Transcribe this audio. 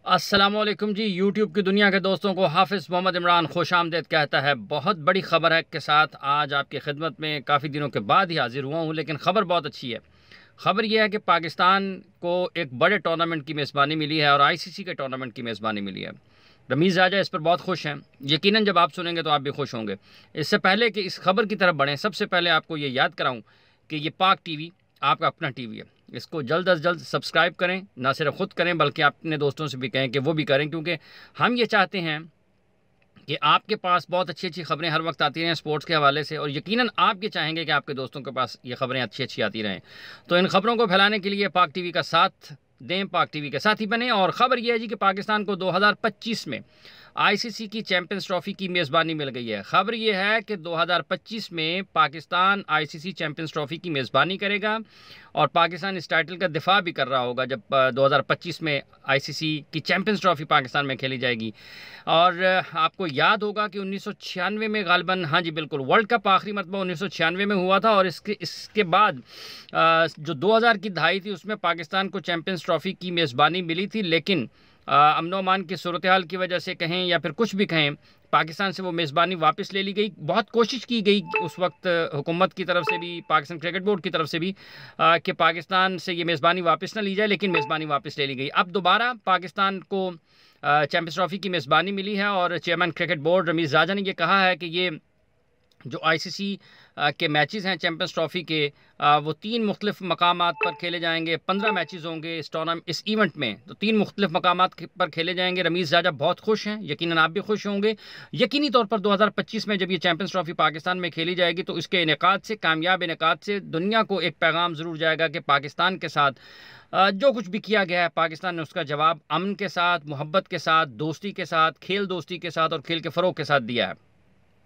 السلام علیکم جی، یوٹیوب کی دنیا کے دوستوں کو حافظ محمد عمران خوش آمدید کہتا ہے۔ بہت بڑی خبر ہے کے ساتھ آج آپ کی خدمت میں کافی دنوں کے بعد ہی حاضر ہوا ہوں، لیکن خبر بہت اچھی ہے۔ خبر یہ ہے کہ پاکستان کو ایک بڑے ٹورنامنٹ کی میزبانی ملی ہے اور آئی سی سی کے ٹورنامنٹ کی میزبانی ملی ہے۔ رمیز راجہ اس پر بہت خوش ہیں، یقیناً جب آپ سنیں گے تو آپ بھی خوش ہوں گے۔ اس سے پہلے کہ اس خبر کی طرف بڑھیں، سب سے پہلے آپ کو یہ یاد کراؤں کہ یہ پاک ٹی وی آپ کا اپنا ٹی وی ہے۔ اس کو جلد از جلد سبسکرائب کریں، نہ صرف خود کریں بلکہ اپنے دوستوں سے بھی کہیں کہ وہ بھی کریں، کیونکہ ہم یہ چاہتے ہیں کہ آپ کے پاس بہت اچھی اچھی خبریں ہر وقت آتی رہیں اسپورٹس کے حوالے سے، اور یقیناً آپ یہ چاہیں گے کہ آپ کے دوستوں کے پاس یہ خبریں اچھی آتی رہیں۔ تو ان خبروں کو پھیلانے کے لیے پاک ٹی وی کا ساتھ دیں، پاک ٹی وی کے ساتھ ہی بنیں۔ اور خبر یہ ہے جی کہ پاکستان کو 2025 میں آئی سی سی کی چیمپئنز ٹرافی کی میزبانی مل گئی ہے۔ خبر یہ ہے کہ 2025 میں Pakistan I C C champions trophy کی میزبانی کرے گا، اور پاکستان اس ٹائٹل کا دفاع بھی کر رہا ہوگا جب 2025 میں آئی سی سی کی چیمپئنز ٹرافی پاکستان میں کھیلی جائے گی۔ اور آپ کو یاد ہوگا کہ 1996 میں غالباً، ہاں جی بالکل، ورلڈ کپ آخری مرتبہ 1996 میں ہوا تھا، اور اس کے بعد جو 2000 کی دہائی تھی اس میں پاکستان کو چیمپئنز ٹرافی کی میزبانی ملی تھی، لیکن امن و امان کی صورتحال کی وجہ سے کہیں یا پھر کچھ بھی کہیں، پاکستان سے وہ میزبانی واپس لے لی گئی۔ بہت کوشش کی گئی اس وقت حکومت کی طرف سے بھی، پاکستان کرکٹ بورڈ کی طرف سے بھی، کہ پاکستان سے یہ میزبانی واپس نہ لی جائے، لیکن میزبانی واپس لے لی گئی۔ اب دوبارہ پاکستان کو چیمپئنز ٹرافی کی میزبانی ملی ہے، اور chairman cricket board Ramiz Raja نے یہ کہا ہے کہ یہ جو آئی سی سی کے میچز ہیں چیمپئنز ٹرافی کے، وہ 3 مختلف مقامات پر کھیلے جائیں گے۔ 15 میچز ہوں گے اس ایونٹ میں، تو 3 مختلف مقامات پر کھیلے جائیں گے۔ رمیز راجہ بہت خوش ہیں، یقیناً آپ بھی خوش ہوں گے۔ یقینی طور پر 2025 میں جب یہ چیمپئنز ٹرافی پاکستان میں کھیلی جائے گی تو اس کے انعقاد سے، کامیاب انعقاد سے، دنیا کو ایک پیغام ضرور جائے گا کہ پاکستان کے ساتھ جو کچھ بھی کیا گیا ہے، پاکستان نے اس کا جواب امن کے ساتھ، محبت کے ساتھ، دوستی کے ساتھ، کھیل دوستی کے ساتھ اور کھیل کے فروغ کے ساتھ دیا ہے۔